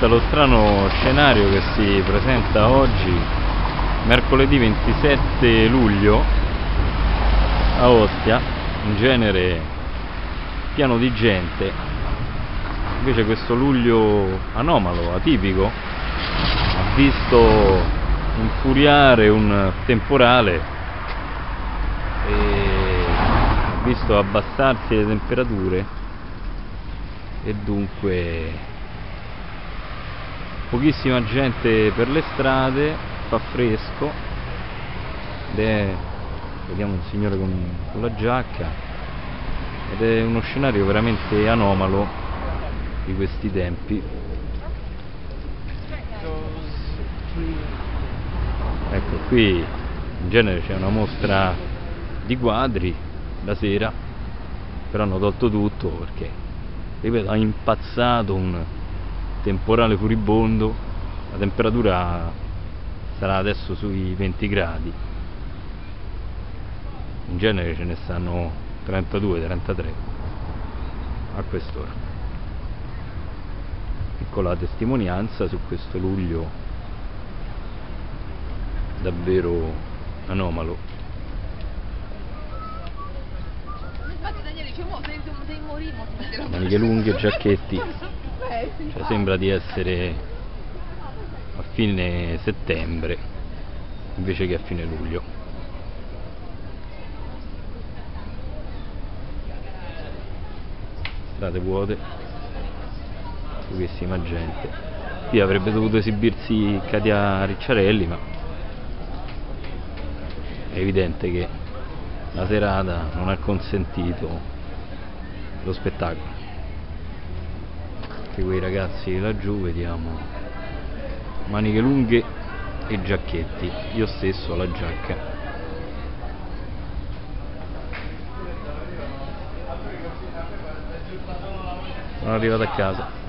Questo è lo strano scenario che si presenta oggi, mercoledì 27 luglio, a Ostia. In genere pieno di gente, invece questo luglio anomalo, atipico, ha visto infuriare un temporale e ha visto abbassarsi le temperature, e dunque pochissima gente per le strade, fa fresco ed è, vediamo un signore con la giacca, ed è uno scenario veramente anomalo di questi tempi. Ecco, qui in genere c'è una mostra di quadri la sera, però hanno tolto tutto perché, ripeto, ha impazzato un temporale furibondo. La temperatura sarà adesso sui 20 gradi, in genere ce ne stanno 32-33 a quest'ora. Piccola testimonianza su questo luglio davvero anomalo. Maniche lunghe, giacchetti, cioè sembra di essere a fine settembre invece che a fine luglio. Strade vuote, pochissima gente. Qui avrebbe dovuto esibirsi Katia Ricciarelli, ma è evidente che la serata non ha consentito lo spettacolo. Anche quei ragazzi laggiù, vediamo, maniche lunghe e giacchetti. Io stesso ho la giacca. Sono arrivato a casa.